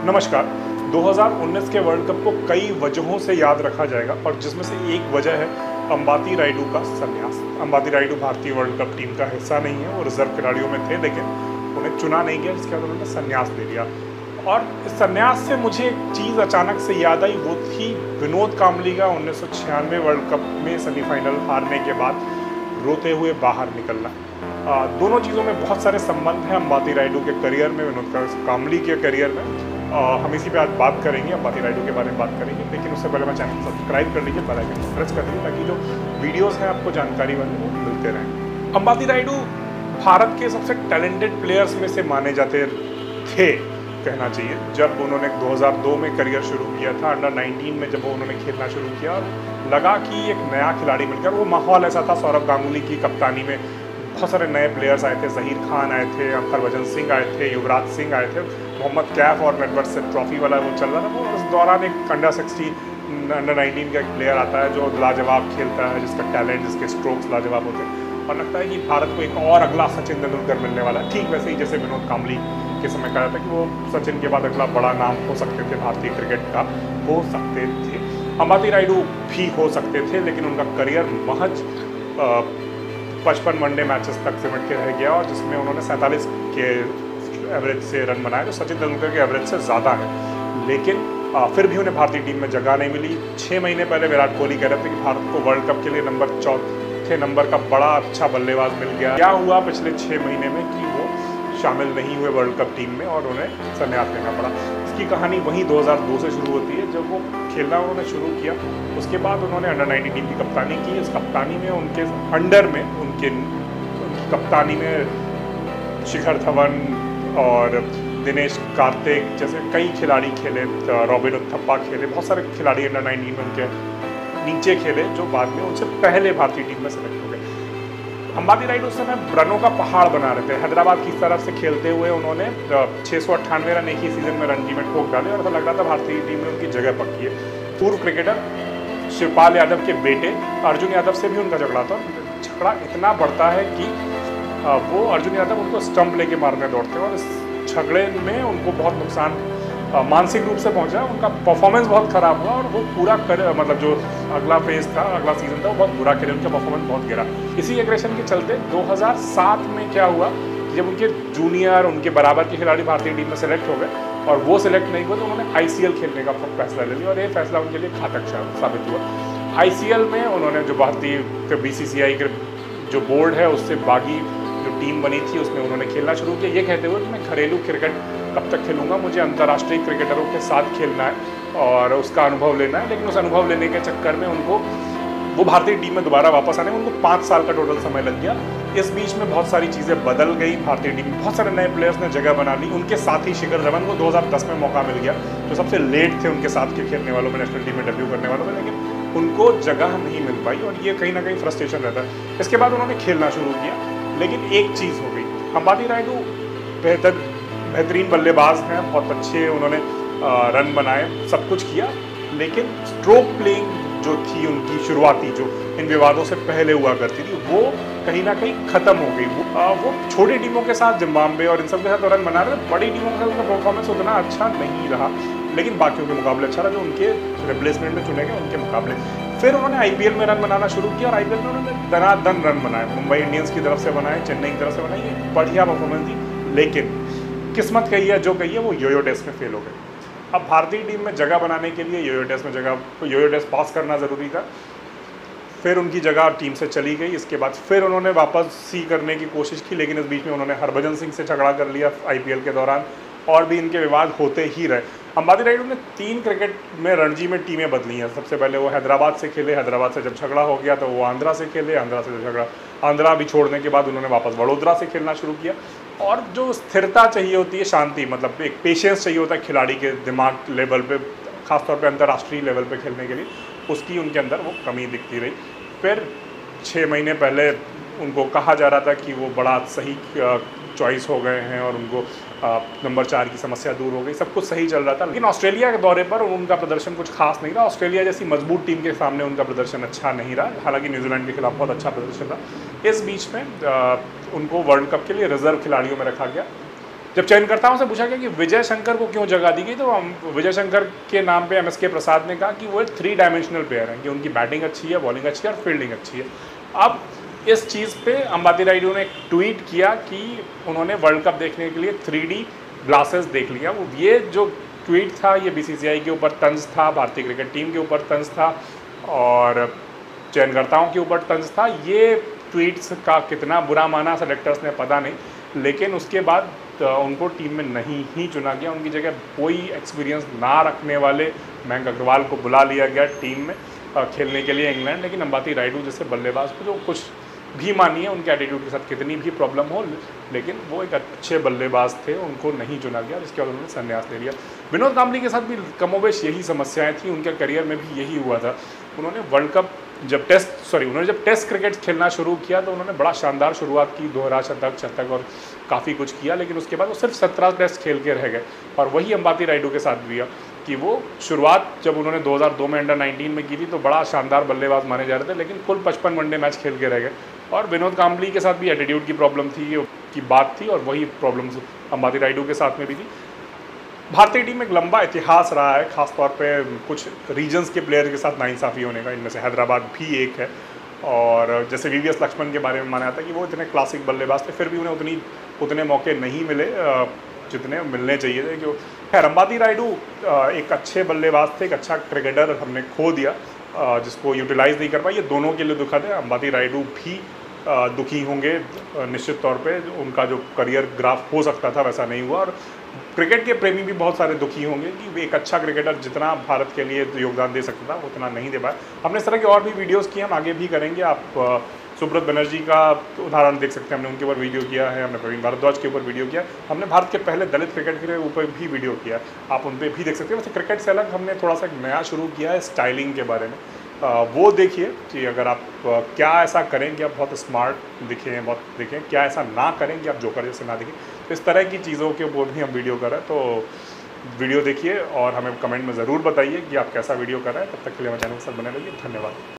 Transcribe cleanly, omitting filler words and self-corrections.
नमस्कार। 2019 के world cup को कई वजहों से याद रखा जाएगा और जिसमें से एक वजह है अंबाती रायडू का संन्यास। अंबाती रायडू भारतीय वर्ल्ड कप टीम का हिस्सा नहीं है, वो रिजर्व खिलाड़ियों में थे लेकिन उन्हें चुना नहीं गया, जिसके बाद उन्होंने संन्यास ले लिया। और इस संन्यास से मुझे एक चीज़ अचानक से याद आई, वो थी विनोद कांबली का 1996 वर्ल्ड कप में सेमीफाइनल हारने के बाद रोते हुए बाहर निकलना। दोनों चीज़ों में बहुत सारे संबंध हैं अंबाती रायडू के करियर में, विनोद कांबली के करियर में। हम इसी पे आज बात करेंगे, अंबाती रायडू के बारे में बात करेंगे, लेकिन उससे पहले मैं चैनल सब्सक्राइब कर लीजिए, बेल आइकन प्रेस कर लीजिए ताकि जो वीडियोस हैं आपको जानकारी वाले वो मिलते रहें। अंबाती रायडू भारत के सबसे टैलेंटेड प्लेयर्स में से माने जाते थे, कहना चाहिए। जब उन्होंने 2002 में करियर शुरू किया था, अंडर 19 में जब उन्होंने खेलना शुरू किया, लगा कि एक नया खिलाड़ी मिलकर, वो माहौल ऐसा था, सौरव गांगुली की कप्तानी में बहुत सारे नए प्लेयर्स आए थे, जहीर खान आए थे, हरभजन सिंह आए थे, युवराज सिंह आए थे, मोहम्मद कैफ और नेटवर्क से ट्रॉफी वाला वो चल रहा था। वो उस दौरान एक अंडर 16 अंडर 19 का एक प्लेयर आता है जो लाजवाब खेलता है, जिसका टैलेंट, जिसके स्ट्रोक्स लाजवाब होते हैं, और लगता है कि भारत को एक और अगला सचिन तेंदुलकर मिलने वाला है। ठीक वैसे ही जैसे विनोद कांबली के समय कहा था कि वो सचिन के बाद अगला बड़ा नाम हो सकते थे, भारतीय क्रिकेट का हो सकते थे। अंबाती रायडू भी हो सकते थे, लेकिन उनका करियर महज 55 वनडे मैचेस तक सिमट के रह गया, और जिसमें उन्होंने 47 के एवरेज से रन बनाए, जो सचिन तेंदुलकर के एवरेज से ज़्यादा है। लेकिन फिर भी उन्हें भारतीय टीम में जगह नहीं मिली। 6 महीने पहले विराट कोहली कह रहे थे कि भारत को वर्ल्ड कप के लिए चौथे नंबर का बड़ा अच्छा बल्लेबाज मिल गया। क्या हुआ पिछले 6 महीने में कि वो शामिल नहीं हुए वर्ल्ड कप टीम में और उन्हें संन्यास लेना पड़ा। इसकी कहानी वहीं 2002 से शुरू होती है, जब वो खेलना उन्होंने शुरू किया। उसके बाद उन्होंने अंडर 19 टीम की कप्तानी की। इस कप्तानी में उनके अंडर में उनकी कप्तानी में शिखर धवन और दिनेश कार्तिक जैसे कई खिलाड़ी खेले, रॉबिन उत्थप्पा खेले, बहुत सारे खिलाड़ी अंडर 19 में उनके नीचे खेले, जो बाद में उनसे पहले भारतीय टीम में सेलेक्ट हो गए। अंबाती रायडू उस समय रनों का पहाड़ बना रहे थे। हैदराबाद की तरफ से खेलते हुए उन्होंने 698 रन एक ही सीजन में रणजी में ठोक डाले, और ऐसा लग रहा था भारतीय टीम में उनकी जगह पक्की है। पूर्व क्रिकेटर शिवपाल यादव के बेटे अर्जुन यादव से भी उनका झगड़ा था। झगड़ा इतना बढ़ता है कि वो अर्जुन यादव उनको स्टंप लेके मारने दौड़ते हैं, और इस झगड़े में उनको बहुत नुकसान मानसिक रूप से पहुंचा। उनका परफॉर्मेंस बहुत ख़राब हुआ, और वो पूरा मतलब जो अगला फेज था, अगला सीजन था, वो बहुत बुरा खेले, उनका परफॉर्मेंस बहुत गिरा। इसी एग्रेशन के चलते 2007 में क्या हुआ, जब उनके जूनियर, उनके बराबर के खिलाड़ी भारतीय टीम में सेलेक्ट हो गए और वो सिलेक्ट नहीं हुए, तो उन्होंने ICL खेलने का फैसला ले लिया, और ये फैसला उनके लिए घातक साबित हुआ। ICL में उन्होंने जो भारतीय BCCI के जो बोर्ड है उससे बागी जो टीम बनी थी उसमें उन्होंने खेलना शुरू किया, ये कहते हुए कि मैं घरेलू क्रिकेट कब तक खेलूंगा, मुझे अंतर्राष्ट्रीय क्रिकेटरों के साथ खेलना है और उसका अनुभव लेना है। लेकिन उस अनुभव लेने के चक्कर में उनको वो भारतीय टीम में दोबारा वापस आने में उनको 5 साल का टोटल समय लग गया। इस बीच में बहुत सारी चीज़ें बदल गई भारतीय टीम में, बहुत सारे नए प्लेयर्स ने जगह बना ली। उनके साथ ही शिखर धवन को 2010 में मौका मिल गया, जो सबसे लेट थे उनके साथ के खेलने वालों में, नेशनल टीम में डेब्यू करने वालों में, लेकिन उनको जगह नहीं मिल पाई, और ये कहीं ना कहीं फ्रस्ट्रेशन रहता है। इसके बाद उन्होंने खेलना शुरू किया, लेकिन एक चीज़ हो गई, अंबाती रायडू बेहतरीन बल्लेबाज हैं, बहुत अच्छे उन्होंने रन बनाए, सब कुछ किया, लेकिन स्ट्रोक प्लेइंग जो थी उनकी शुरुआती, जो इन विवादों से पहले हुआ करती थी, वो कहीं ना कहीं ख़त्म हो गई। वो छोटी टीमों के साथ, जिम्बाब्वे और इन सब के साथ रन बना रहे थे, बड़ी टीमों के साथ उनका परफॉर्मेंस उतना अच्छा नहीं रहा, लेकिन बाकियों के मुकाबले अच्छा रहा, जो उनके रिप्लेसमेंट में चुने गए उनके मुकाबले। फिर उन्होंने IPL में रन बनाना शुरू किया, और IPL में उन्होंने दनादन रन बनाए, मुंबई इंडियंस की तरफ से बनाए, चेन्नई की तरफ से बनाए, ये बढ़िया परफॉर्मेंस थी। लेकिन किस्मत कही है जो कही है, वो योयो टेस्ट में फेल हो गए। अब भारतीय टीम में जगह बनाने के लिए योयो टेस्ट पास करना ज़रूरी था। फिर उनकी जगह टीम से चली गई। इसके बाद फिर उन्होंने वापसी करने की कोशिश की, लेकिन इस बीच में उन्होंने हरभजन सिंह से झगड़ा कर लिया IPL के दौरान, और भी इनके विवाद होते ही रहे। अंबाती रायडू ने 3 क्रिकेट में रणजी में टीमें बदली हैं। सबसे पहले वो हैदराबाद से खेले, हैदराबाद से जब झगड़ा हो गया तो वो आंध्रा से खेले, आंध्रा से जब झगड़ा आंध्रा भी छोड़ने के बाद उन्होंने वापस वडोदरा से खेलना शुरू किया। और जो स्थिरता चाहिए होती है, शांति, मतलब एक पेशेंस चाहिए होता है खिलाड़ी के दिमाग लेवल पे, खासतौर पे अंतर्राष्ट्रीय लेवल पे खेलने के लिए, उसकी उनके अंदर वो कमी दिखती रही। फिर 6 महीने पहले उनको कहा जा रहा था कि वो बड़ा सही चॉइस हो गए हैं और उनको नंबर 4 की समस्या दूर हो गई, सब कुछ सही चल रहा था। लेकिन ऑस्ट्रेलिया के दौरे पर उनका प्रदर्शन कुछ खास नहीं रहा। ऑस्ट्रेलिया जैसी मजबूत टीम के सामने उनका प्रदर्शन अच्छा नहीं रहा, हालांकि न्यूजीलैंड के खिलाफ बहुत अच्छा प्रदर्शन रहा। इस बीच में उनको वर्ल्ड कप के लिए रिजर्व खिलाड़ियों में रखा गया। जब चयनकर्ताओं से पूछा गया कि विजय शंकर को क्यों जगह दी गई, तो विजय शंकर के नाम पे MSK प्रसाद ने कहा कि वो 3 डायमेंशनल प्लेयर हैं, कि उनकी बैटिंग अच्छी है, बॉलिंग अच्छी है और फील्डिंग अच्छी है। अब इस चीज़ पे अंबाती रायडू ने एक ट्वीट किया कि उन्होंने वर्ल्ड कप देखने के लिए 3D ग्लासेस देख लिया। वो ये जो ट्वीट था ये BCCI के ऊपर तंज था, भारतीय क्रिकेट टीम के ऊपर तंज था और चयनकर्ताओं के ऊपर तंज था। ये ट्वीट्स का कितना बुरा माना सेलेक्टर्स ने पता नहीं, लेकिन उसके बाद उनको टीम में नहीं ही चुना गया। उनकी जगह कोई एक्सपीरियंस ना रखने वाले मयंक अग्रवाल को बुला लिया गया टीम में खेलने के लिए इंग्लैंड। लेकिन अंबाती रायडू जैसे बल्लेबाज को, जो कुछ भी मानिए उनके एटीट्यूड के साथ कितनी भी प्रॉब्लम हो, लेकिन वो एक अच्छे बल्लेबाज थे, उनको नहीं चुना गया, जिसके बाद उन्होंने संन्यास ले लिया। विनोद कांबली के साथ भी कमोबेश यही समस्याएं थी, उनके करियर में भी यही हुआ था। उन्होंने वर्ल्ड कप जब टेस्ट क्रिकेट खेलना शुरू किया तो उन्होंने बड़ा शानदार शुरुआत की, दोहरा शतक और काफ़ी कुछ किया, लेकिन उसके बाद वो सिर्फ 17 टेस्ट खेल के रह गए। और वही अंबाती रायडू के साथ भी कि वो शुरुआत जब उन्होंने 2002 में अंडर-19 में की थी तो बड़ा शानदार बल्लेबाज माने जा रहे थे, लेकिन कुल 55 वनडे मैच खेल के रह गए। और विनोद कांबली के साथ भी एटीट्यूड की प्रॉब्लम की बात थी, और वही प्रॉब्लम्स अंबाती रायडू के साथ में भी थी। भारतीय टीम में एक लंबा इतिहास रहा है, खासतौर पे कुछ रीजन्स के प्लेयर के साथ नाइंसाफ़ी होने का, इनमें से हैदराबाद भी एक है। और जैसे VVS लक्ष्मण के बारे में माना जाता है कि वो इतने क्लासिक बल्लेबाज थे, फिर भी उन्हें उतने मौके नहीं मिले जितने मिलने चाहिए थे। क्यों खैर, अंबाती रायडू एक अच्छे बल्लेबाज थे, एक अच्छा क्रिकेटर हमने खो दिया, जिसको यूटिलाइज़ नहीं कर पाए। ये दोनों के लिए दुखद है। अंबाती रायडू भी दुखी होंगे निश्चित तौर पे, उनका जो करियर ग्राफ हो सकता था वैसा नहीं हुआ। और क्रिकेट के प्रेमी भी बहुत सारे दुखी होंगे कि एक अच्छा क्रिकेटर जितना भारत के लिए योगदान दे सकता था उतना नहीं दे पाया। हमने इस तरह के और भी वीडियोस किए, हम आगे भी करेंगे। आप सुब्रत बनर्जी का उदाहरण देख सकते हैं, हमने उनके ऊपर वीडियो किया है, हमने प्रवीण भारद्वाज के ऊपर वीडियो किया, हमने भारत के पहले दलित क्रिकेट के ऊपर भी वीडियो किया, आप उन पर भी देख सकते हैं। वैसे क्रिकेट से अलग हमने थोड़ा सा एक नया शुरू किया है स्टाइलिंग के बारे में, वो देखिए कि अगर आप क्या ऐसा करें कि आप बहुत स्मार्ट दिखें, बहुत देखें, क्या ऐसा ना करें कि आप जोकर जैसे ना दिखें। तो इस तरह की चीज़ों के ऊपर भी हम वीडियो कर रहे हैं, तो वीडियो देखिए और हमें कमेंट में ज़रूर बताइए कि आप कैसा वीडियो कर रहे हैं। तब तक के लिए हमारे चैनल के साथ बने रहिए। धन्यवाद।